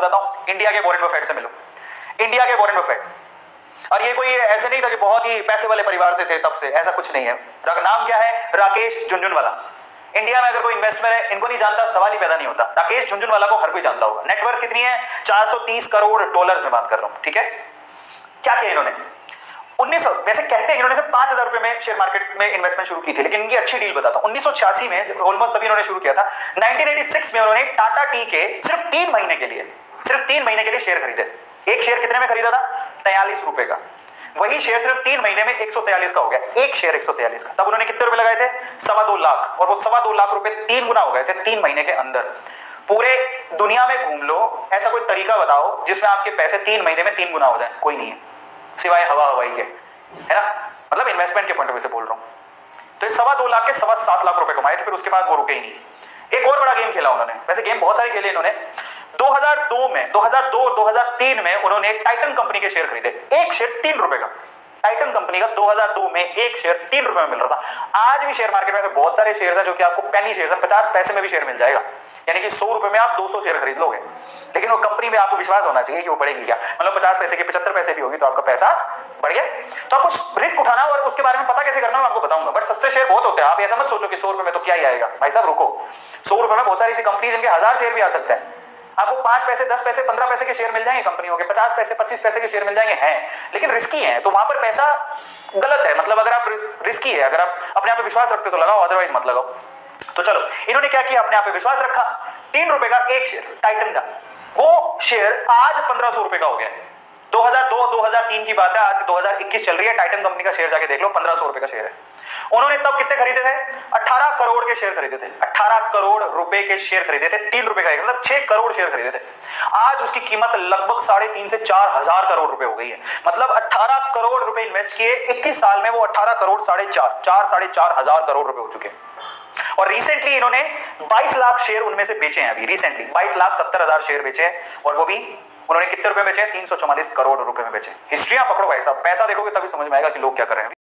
बताता हूं, इंडिया के वॉरेन बफेट से मिलो। इंडिया के वॉरेन बफेट, और ये कोई ऐसे नहीं था कि बहुत ही पैसे वाले परिवार से थे तब से, ऐसा कुछ नहीं है। नाम क्या है? राकेश झुनझुनवाला। इंडिया में अगर कोई इन्वेस्टर है, इनको नहीं जानता सवाल ही पैदा नहीं होता। राकेश झुनझुनवाला को हर कोई जानता होगा। नेटवर्थ कितनी है? 430 करोड़ डॉलर्स में बात कर रहा हूं, ठीक है। क्या किया इन्होंने? 1900, वैसे कहते हैं इन्होंने सिर्फ 5000 रुपए में शेयर मार्केट में इन्वेस्टमेंट शुरू की थी, लेकिन इनकी अच्छी डील बताता हूं। 1986 में ऑलमोस्ट तभी इन्होंने शुरू किया था। 1986 में उन्होंने टाटा टी के सिर्फ 3 महीने के लिए शेयर खरीदे। एक शेयर कितने में खरीदा था? 43 रुपए का। वही शेयर सिर्फ 3 महीने में 143 का हो गया। एक शेयर 143 का। तब उन्होंने कितने रुपए लगाए थे? 2.25 लाख, और वो 2.25 लाख रुपए 3 गुना हो गए थे 3 महीने के अंदर। पूरे दुनिया में घूम लो, ऐसा कोई तरीका बताओ जिसमें आपके पैसे 3 महीने में 3 गुना हो जाए। कोई नहीं है, सिवाय हवाई के, है ना। मतलब इन्वेस्टमेंट के पॉइंट ऑफ व्यू से बोल रहा हूं। तो 2.25 लाख के 7.25 लाख रुपए कमाए थे। फिर उसके बाद वो रुके ही नहीं। एक और बड़ा गेम खेला उन्होंने, वैसे गेम बहुत सारे खेले इन्होंने। 2002 और 2003 में उन्होंने टाइटन कंपनी के शेयर खरीदे। एक शेयर 3 रुपए का। टाइटन कंपनी का 2002 में एक शेयर 3 रुपए में मिल रहा था। आज भी शेयर मार्केट में बहुत सारे शेयर हैं जो कि आपको पेनी शेयर, 50 पैसे में भी शेयर मिल जाएगा। यानी कि 100 रुपए में आप 200 शेयर खरीद लोगे। लेकिन वो कंपनी में आपको विश्वास होना चाहिए कि वो बढ़ेगी क्या। मतलब 50 पैसे की 75 पैसे भी होगी तो आपका पैसा बढ़ गया। तो आपको रिस्क उठाना और उसके बारे में पता कैसे करना है आपको बताऊंगा। बट सस्ते शेयर बहुत होते हैं। आप ऐसा मत सोचो कि 100 रुपए में तो क्या ही आएगा। भाई साहब रुको, 100 रुपए में बहुत सारी ऐसी कंपनी जिनके 1000 शेयर भी आ सकते हैं। आपको 5 पैसे, 10 पैसे, 15 पैसे के शेयर मिल जाएंगे कंपनियों के, 50 पैसे, 25 पैसे के शेयर मिल जाएंगे, हैं लेकिन रिस्की हैं। तो वहां पर पैसा गलत है। मतलब अगर आप रिस्की है, अगर आप अपने आप पे विश्वास रखते हो तो लगाओ, अदरवाइज मत लगाओ। तो चलो, इन्होंने क्या किया? अपने आप पे विश्वास रखा। 3 रुपए का एक शेयर टाइटन का, वो शेयर आज 1500 रुपए का हो गया। 2002-2003 की बात है, आज 2021 चल रही है। टाइटन कंपनी का शेयर जाके देख लो, 1500 रुपए का शेयर है। उन्होंने तब कितने खरीदे थे? 18 करोड़ के शेयर खरीदे थे। 18 करोड़ रुपए के शेयर खरीदे थे। 3 रुपए का एक, मतलब 6 करोड़ शेयर खरीदे थे। आज उसकी कीमत लगभग 3.5 से 4 हजार करोड़ रुपए हो गई है। मतलब 18 करोड़ रुपए इन्वेस्ट किए 21 साल में, वो 18 करोड़ 4.5 हजार करोड़ रुपए हो चुके हैं। और रिसेंटली इन्होंने 22 लाख शेयर उनमें से बेचे हैं। अभी रिसेंटली 22,70,000 शेयर बेचे हैं, और वो भी उन्होंने कितने रुपए बेचे हैं? 344 करोड़ रुपए में बेचे। हिस्ट्रियां पकड़ो भाई साहब, पैसा देखोगे तभी समझ में आएगा कि लोग क्या कर रहे हैं।